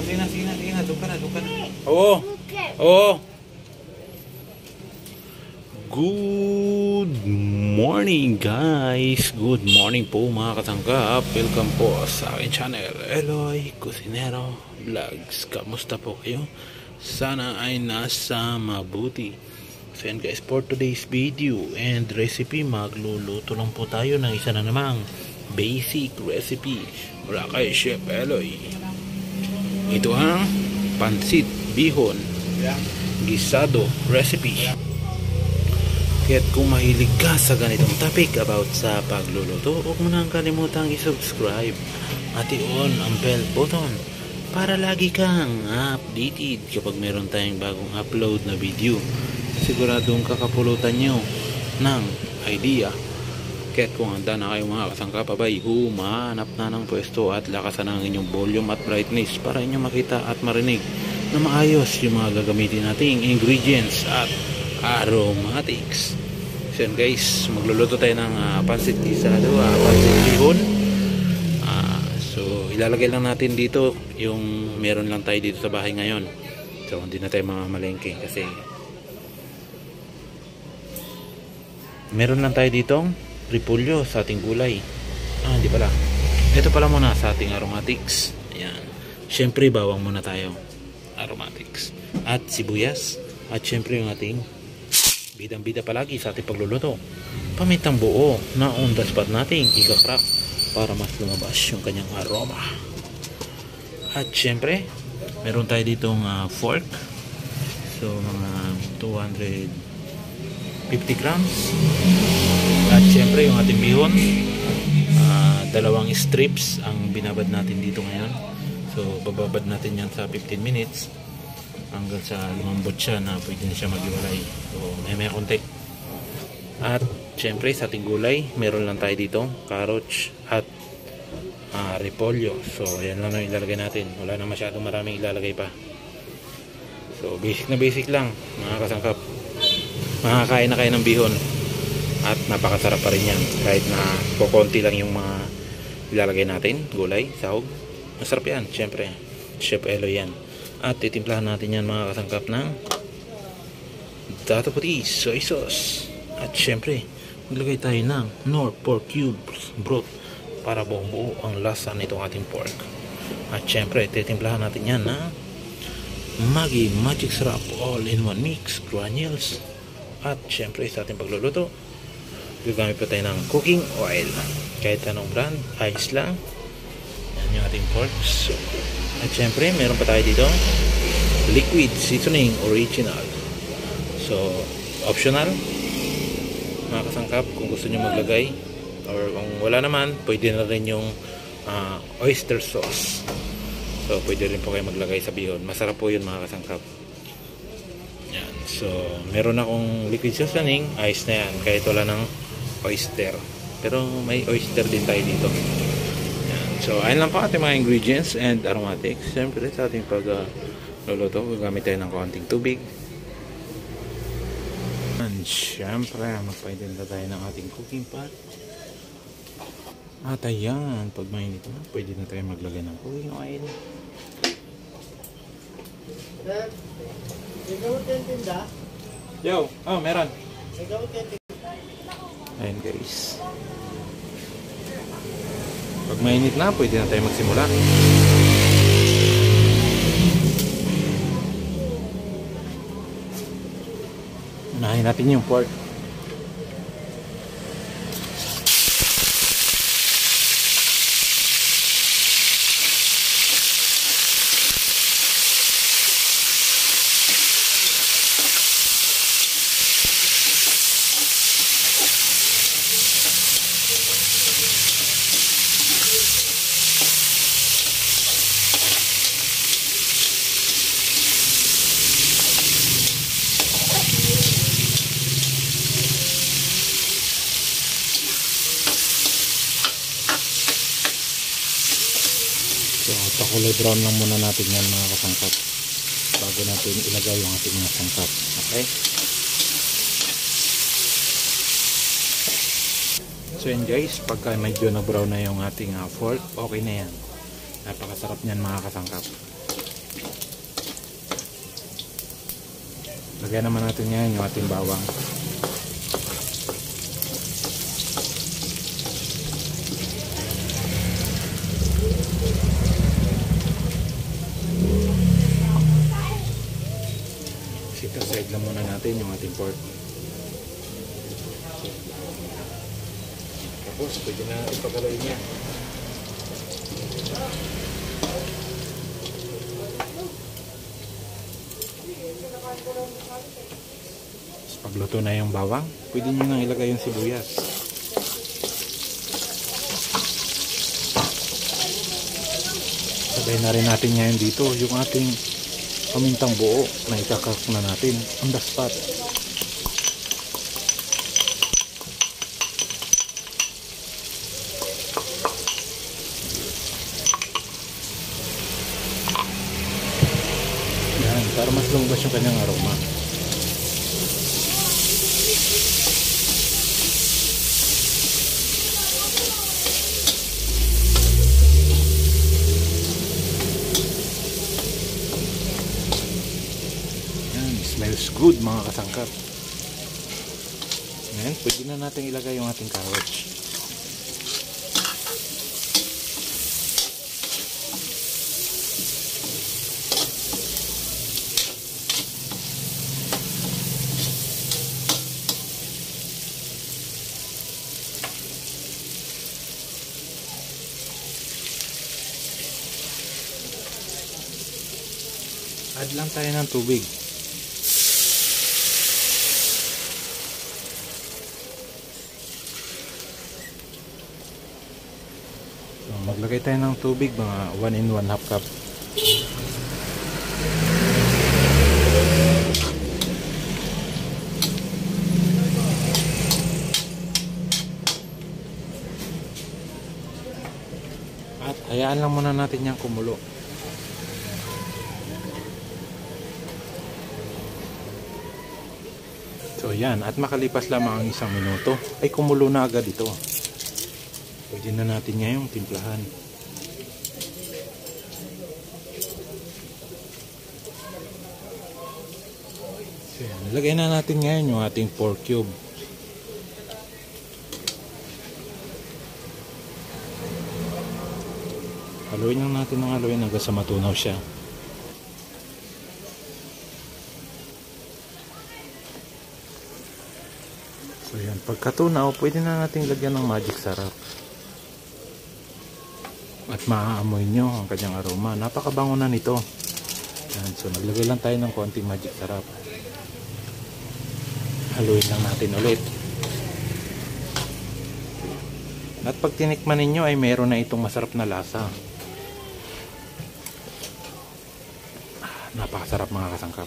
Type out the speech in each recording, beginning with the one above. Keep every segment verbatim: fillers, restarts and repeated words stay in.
sige na, sige na, sige na. Doon ka na, doon ka na. Oo. Oo. Good morning guys. Good morning po mga kasangkap. Welcome po sa aking channel, Eloy Cusinero Vlogs. Kamusta po kayo? Sana ay nasa mabuti. So yan guys, for today's video and recipe, magluluto lang po tayo ng isa na namang basic recipe mula kay Chef Eloy. Ito ang pansit bihon gisado recipe. Kaya't kung mahilig ka sa ganitong topic about sa pagluluto, huwag mo nang kalimutang i-subscribe at i-on ang bell button para lagi kang updated kapag meron tayong bagong upload na video. Siguradong kakapulutan nyo ng idea. Kaya't kung handa na kayo mga kasangkap, abay, humanap na ng pwesto at lakasan ang inyong volume at brightness para inyong makita at marinig na maayos yung mga gagamitin nating ingredients at aromatics. So yan guys, magluluto tayo ng uh, pansit gisado, uh, pansit bihon. Uh, so ilalagay lang natin dito yung meron lang tayo dito sa bahay ngayon. So hindi na tayo mamamalengke kasi meron lang tayo ditong repolyo sa ating gulay. Ah, hindi pala. Ito pala muna sa ating aromatics. Ayan. Siyempre bawang muna tayo. Aromatics. At sibuyas. At siyempre yung ating bidang-bida palagi sa ating pagluluto, pamintang buo na on the spot nating ika-crack para mas lumabas yung kanyang aroma. At syempre meron tayo ditong uh, fork, so mga two hundred fifty grams. At syempre yung ating bihon, uh, dalawang strips ang binabad natin dito ngayon. So bababad natin yan sa fifteen minutes hanggang sa lumambot siya na pwede na siya maghiwalay. So may may konti. At syempre sa ating gulay, meron lang tayo dito carrots at uh, repolyo. So ayan lang ang ilalagay natin. Wala na masyadong maraming ilalagay pa. So basic na basic lang mga kasangkap. Makakain na kayo ng bihon at napakasarap pa rin yan kahit na kukunti lang yung mga ilalagay natin. Gulay, sahog, masarap yan. Syempre Chef Eloy yan. At titimplahan natin yan mga kasangkap ng dato puti, soy sauce. At syempre maglagay tayo ng Knorr pork cubes broth para buong buo ang lasa nitong ating pork. At syempre titimplahan natin yan ng Maggi Magic Sarap all in one mix granules. At syempre sa ating pagluluto, gagamit pa tayo ng cooking oil kahit anong brand, ayos lang. Yan yung ating pork. So, at syempre meron pa tayo dito liquid seasoning original. So optional mga kasangkap kung gusto nyo maglagay, or kung wala naman pwede na rin yung uh, oyster sauce. So pwede rin po kayo maglagay sa bihon, masarap po yun mga kasangkap. Yan. So meron akong liquid seasoning, ayos na yan kahit wala ng oyster, pero may oyster din tayo dito. So, ayun lang po ating mga ingredients and aromatics. Siyempre, sa ating pagluluto, uh, gagamit tayo ng konting tubig. And siyempre, magpaintinda tayo ng ating cooking pot. At ayan, pag mainit na, pwede na tayo maglagay ng cooking oil. Yo, oh, meron. Ayun guys. Pag mainit na, pwede na tayo magsimula. Unahin natin yung pork. So, pakulay brown lang muna natin yan mga kasangkap bago natin ilagay yung ating mga sangkap. Okay? So yan guys, pagka medyo na brown na yung ating uh, fork, okay na yan. Napakasarap niyan mga kasangkap. Lagyan naman natin ngayon yung ating bawang. Sit aside lang muna natin yung ating pork. Tapos pwede na ipagaloy niya. Pagluto na yung bawang, pwede nyo nang ilagay yung sibuyas. Sabay na rin natin ngayon dito yung ating pamintang buo na ikakak na natin on the spot. Yan, para mas lumabas yung kanyang aroma. Smells good mga kasangkap. Ngayon, pwede na natin ilagay yung ating carrots. Add lang tayo ng tubig. Maglagay tayo ng tubig, mga one and one half cup. At hayaan lang muna natin yung kumulo. So yan, at makalipas lamang ang isang minuto ay kumulo na agad ito. Pwede na natin ngayong timplahan. So yan, lagay na natin ngayon yung ating pork cube. Haluin lang natin ng haluin hanggang sa matunaw siya. So yan, pagkatunaw, pwede na natin lagyan ng magic sarap. At maaamoy nyo ang kanyang aroma. Napakabango na nito. Yan, so naglagay lang tayo ng konting magic sarap. Haluin lang natin ulit. At pag tinikman ninyo ay meron na itong masarap na lasa. Ah, napakasarap mga kasangkap.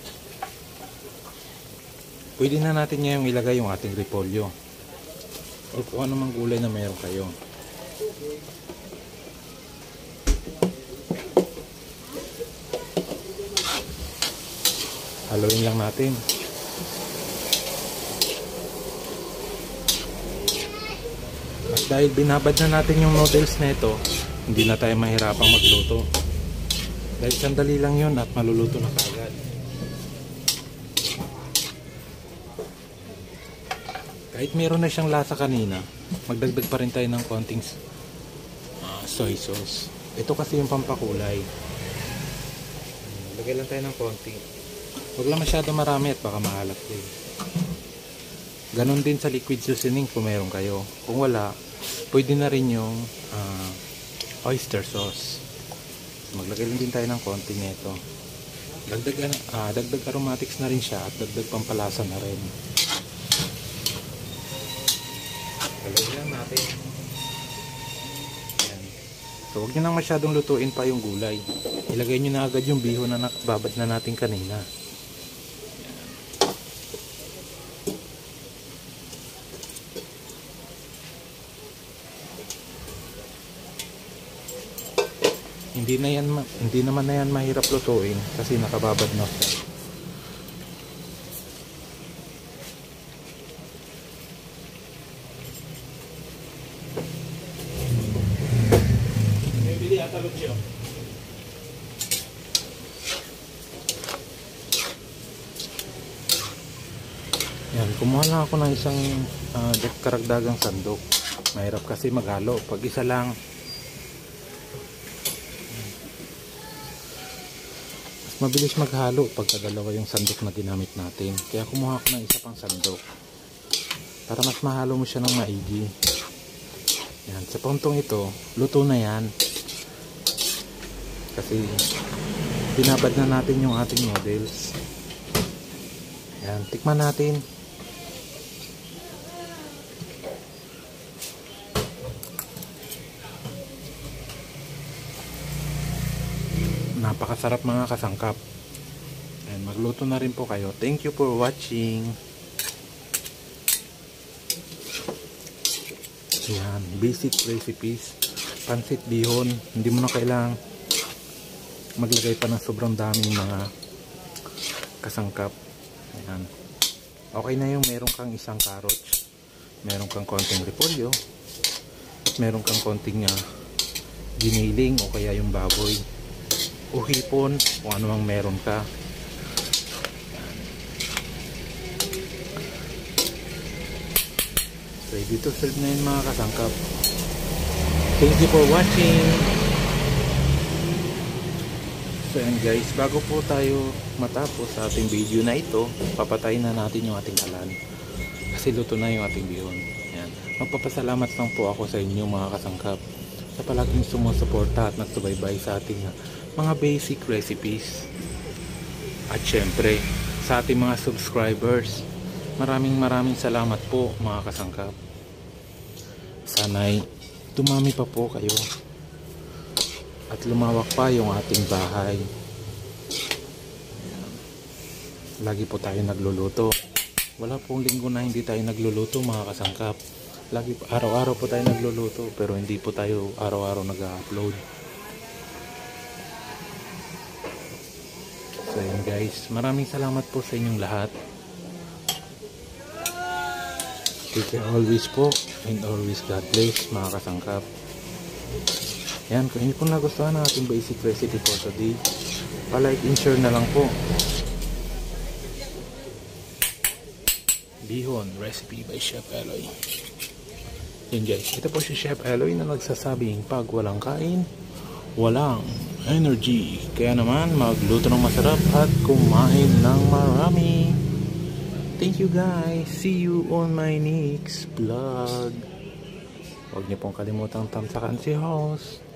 Pwede na natin ngayong ilagay yung ating repolyo. O kung anumang gulay na meron kayo. Haluin lang natin. At dahil binabad na natin yung noodles na ito, hindi na tayo mahirapang magluto. Dahil sandali lang yun at maluluto na kagad. Kahit meron na siyang lasa kanina, magdagdag pa rin tayo ng konting uh, soy sauce. Ito kasi yung pampakulay. Lagay lang tayo ng konting. Huwag lang masyado marami at baka maalat din. Ganon din sa liquid seasoning kung meron kayo. Kung wala, pwede na rin yung uh, oyster sauce. Maglagay lang din tayo ng konti nito. Dagdag, uh, dagdag aromatics na rin siya at dagdag pampalasa na rin. Galawin lang natin. Yan. So huwag nyo nang masyadong lutuin pa yung gulay. Ilagay nyo na agad yung bihon na nakababad na natin kanina. Hindi na yan, hindi naman na yan mahirap lutuin kasi nakababad na siya. May bili ata lutsyo. Yan, kumuha lang ako ng isang uh, karagdagang sandok. Mahirap kasi maghalo pag isa lang. Mas mabilis maghalo pagka dalawa yung sandok na ginamit natin. Kaya kumuha ako ng isa pang sandok para mas mahalo mo siya ng maigi. Yan, sa puntong ito luto na yan kasi binabad na natin yung ating noodles. Yan, tikman natin. Napakasarap mga kasangkap. And magluto na rin po kayo. Thank you for watching. Yan, basic recipes. Pansit bihon. Hindi mo na kailangang maglagay pa ng sobrang daming mga kasangkap. Yan. Okay na yung meron kang isang carrots, meron kang konting repolyo, at meron kang konting uh, giniling o kaya yung baboy o hipon o ano mang meron ka. Ready to serve na yun mga kasangkap. Thank you for watching. So yan guys, bago po tayo matapos sa ating video na ito, papatayin na natin yung ating kalan kasi luto na yung ating bihon. Yan. Magpapasalamat lang po ako sa inyo mga kasangkap sa palaging sumusuporta at nagsubaybay sa ating mga basic recipes. At syempre sa ating mga subscribers, maraming maraming salamat po mga kasangkap. Sana'y dumami pa po kayo at lumawak pa yung ating bahay. Ayan. Lagi po tayo nagluluto. Wala pong linggo na hindi tayo nagluluto mga kasangkap. Lagi araw-araw po tayo nagluluto pero hindi po tayo araw-araw nag-upload. So yun guys, maraming salamat po sa inyong lahat. Take care always po and always God bless mga kasangkap. Yan, kung hindi po nagustuhan ang ating basic recipe for today, pa-like and share na lang po. Bihon recipe by Chef Eloy. Yan guys, ito po si Chef Eloy na nagsasabing pag walang kain, walang energy. Kaya naman magluto ng masarap at kumain ng marami. Thank you guys. See you on my next vlog. Huwag niyo pong kalimutang tamsakan si host.